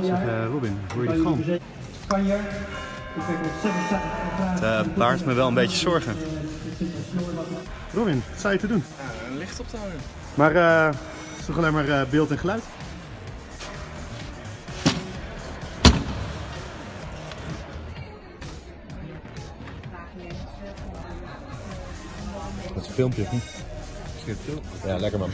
Zeg, Robin, hoor je die galm? Het baart me wel een beetje zorgen. Robin, wat sta je te doen? Ja, een licht op te houden. Maar het is toch alleen maar beeld en geluid? Dat is een filmpje of niet? Ja, lekker man.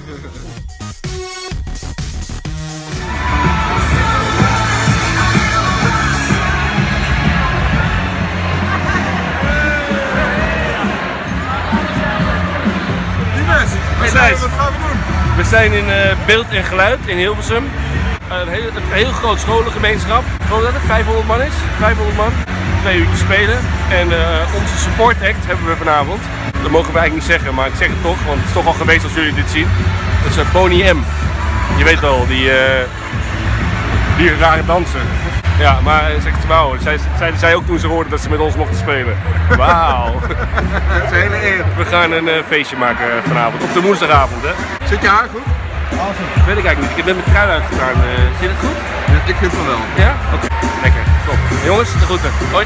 Wat gaan we doen? We zijn in beeld en geluid in Hilversum. Een heel groot scholengemeenschap. Ik geloof dat het 500 man is. 500 man. 2 uurtjes spelen. En onze support act hebben we vanavond. Dat mogen we eigenlijk niet zeggen, maar ik zeg het toch, want het is toch al geweest als jullie dit zien. Dat is Bonnie M. Je weet wel, die rare danser. Ja, maar zegt wauw, zeiden zij ook toen ze hoorden dat ze met ons mochten spelen. Wauw. Dat is een hele eer. We gaan een feestje maken vanavond, op de woensdagavond hè. Zit je haar goed? Dat weet ik eigenlijk niet, ik heb net mijn trui uitgedaan. Zit het goed? Ja, ik vind het wel. Ja? Oké, lekker, top. Jongens, de groeten. Hoi.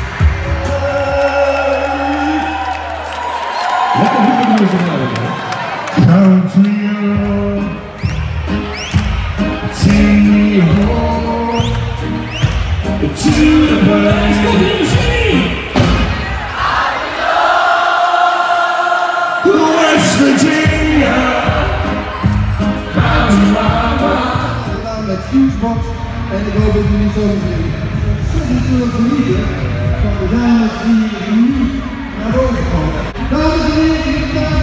West Virginia, met Fusebox en ik hoop dat jullie zo meteen. Dat is natuurlijk genieten van de dames die nu naar boven komen. Dames en heren,